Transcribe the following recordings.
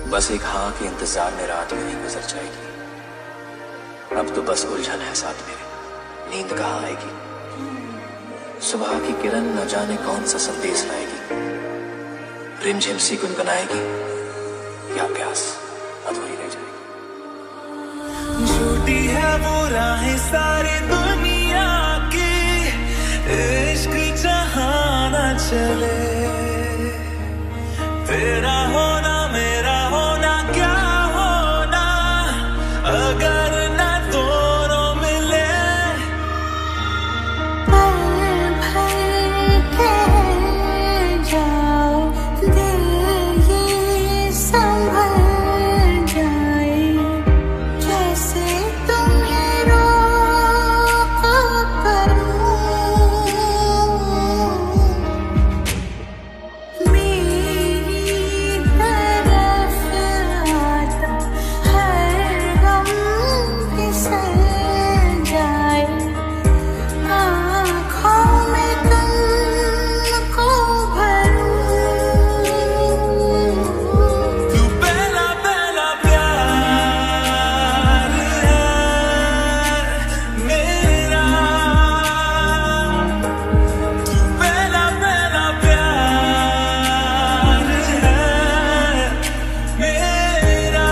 बस एक हाँ के इंतजार में रात यूं ही गुजर जाएगी। अब तो बस उलझन है साथ मेरे, नींद कहाँ आएगी। सुबह की किरण न जाने कौन सा संदेश लाएगी। रिमझिम सी गुनगुनाएगी या प्यास अधूरी रह जाएगी। झूठी है वो राहें सारी दुनिया की, इश्क जहां न चले। तेरा होना मेरा होना क्या होना, अगर न दोनों मिले। भर के जाओ दिल ये संभल जाए, जैसे तुम्हें रोका करूं। मेरी तरफ आता हर गम फिसल जाए, आँखों में तुमको भरूं। तू पहला पहला प्यार है मेरा, तू पहला पहला प्यार है मेरा।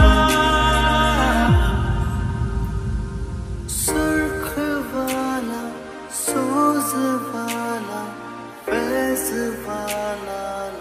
सुर्ख वाला सोज वाला फैज वाला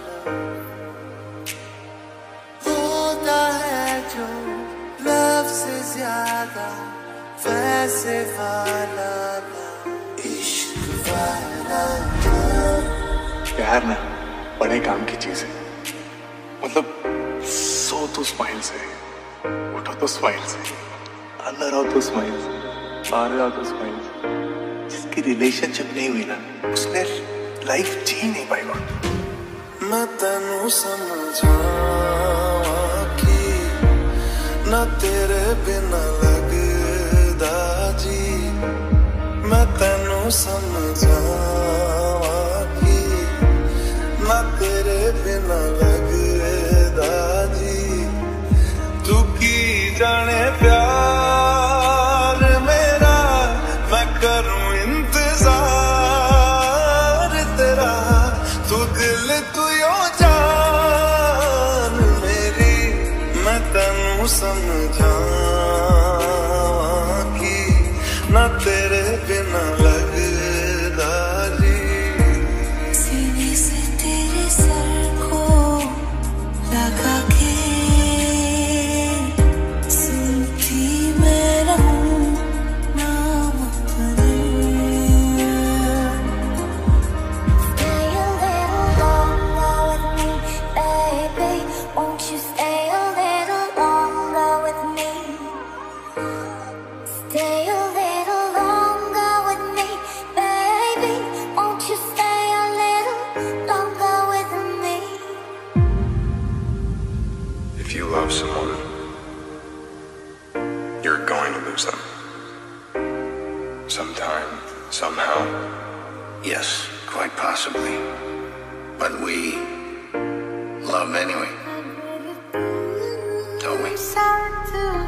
होता है जो लव से ज्यादा वैसे वाला इश्क वाला। प्यार ना बड़े काम की चीज है। मतलब सो तो स्माइल से, उठो तो स्माइल से, अंदर आओ तो स्माइल से, बाहर आओ तो स्माइल से। जिसकी रिलेशनशिप नहीं हुई ना, उसने लाइफ जी नहीं पाएगा। मैं तेनू समझावां कि ना तेरे बिना लगदा जी। मैं तेनू समझावां कि ना तेरे बिना लगदा जी। तू की जाने प्यार मेरा, मैं करूं इंतजार तेरा। तू दिल तू यो जान मेरी, मैं तेनू समझावां कि ना तेरे बिना लगदा जी। सीने से तेरे सर को लगा के सुनती मैं रहूं नाम अपने। Stay a little longer with me, baby. Won't you stay a little longer with me? Stay a little longer with me, baby. Won't you stay a little longer with me? If you love someone, you're going to lose them. Sometime, somehow. Yes, quite possibly. But we love anyway, don't we? Sad to